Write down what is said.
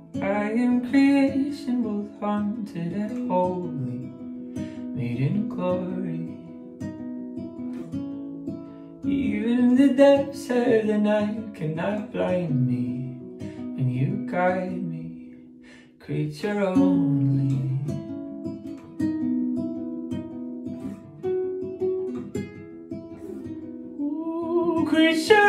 I am creation, both haunted and holy, made in glory. Even the depths of the night cannot blind me when you guide me, creature only. Ooh, creature